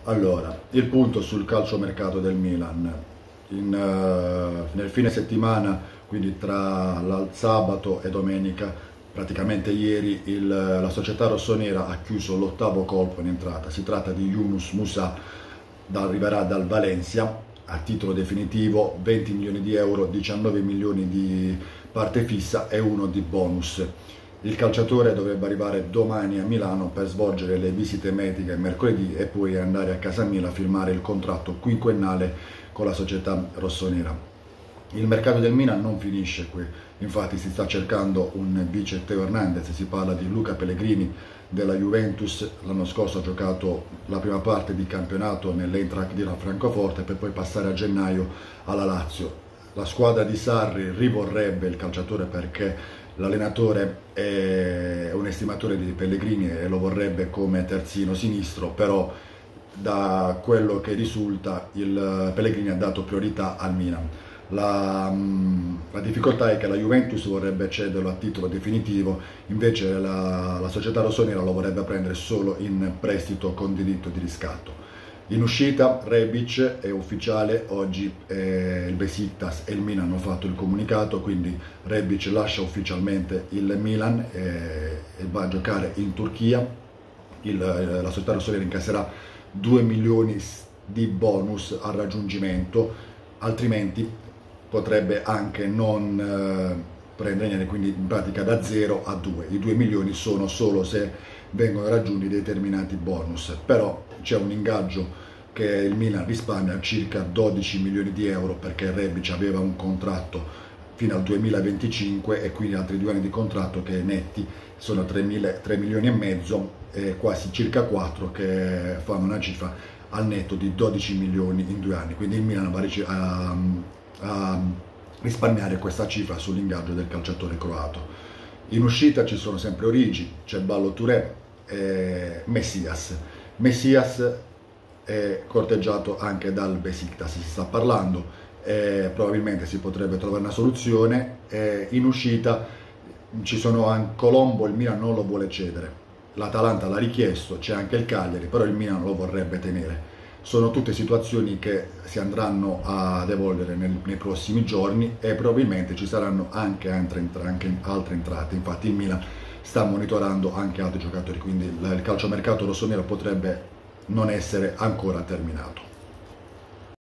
Allora, il punto sul calciomercato del Milan. Nel fine settimana, quindi tra il sabato e domenica, praticamente ieri, la società rossonera ha chiuso l'ottavo colpo in entrata. Si tratta di Yunus Musah, arriverà dal Valencia a titolo definitivo, 20 milioni di euro, 19 milioni di parte fissa e uno di bonus. Il calciatore dovrebbe arrivare domani a Milano per svolgere le visite mediche mercoledì e poi andare a casa mia a firmare il contratto quinquennale con la società rossonera. Il mercato del Milan non finisce qui, infatti si sta cercando un vice Teo Hernandez, si parla di Luca Pellegrini della Juventus. L'anno scorso ha giocato la prima parte di campionato nell'Eintracht di Francoforte per poi passare a gennaio alla Lazio. La squadra di Sarri rivorrebbe il calciatore perché l'allenatore è un estimatore di Pellegrini e lo vorrebbe come terzino sinistro, però da quello che risulta il Pellegrini ha dato priorità al Milan. La difficoltà è che la Juventus vorrebbe cederlo a titolo definitivo, invece la società rossonera lo vorrebbe prendere solo in prestito con diritto di riscatto. In uscita Rebic è ufficiale, oggi il Besiktas e il Milan hanno fatto il comunicato, quindi Rebic lascia ufficialmente il Milan e va a giocare in Turchia. La società rossonera incasserà 2 milioni di bonus al raggiungimento, altrimenti potrebbe anche non prendere niente, quindi in pratica da 0 a 2. I 2 milioni sono solo se vengono raggiunti determinati bonus, però c'è un ingaggio che il Milan risparmia circa 12 milioni di euro perché Rebic aveva un contratto fino al 2025 e quindi altri 2 anni di contratto che netti sono 3 milioni e mezzo e quasi circa 4 che fanno una cifra al netto di 12 milioni in 2 anni, quindi il Milan va a risparmiare questa cifra sull'ingaggio del calciatore croato. In uscita ci sono sempre Origi, c'è Ballo Touré e Messias è corteggiato anche dal Besiktas, si sta parlando, probabilmente si potrebbe trovare una soluzione. In uscita ci sono anche Colombo, il Milan non lo vuole cedere, l'Atalanta l'ha richiesto, c'è anche il Cagliari, però il Milan lo vorrebbe tenere. Sono tutte situazioni che si andranno ad evolvere nei prossimi giorni e probabilmente ci saranno anche altre entrate. Infatti il Milan sta monitorando anche altri giocatori, quindi il calciomercato rossonero potrebbe non essere ancora terminato.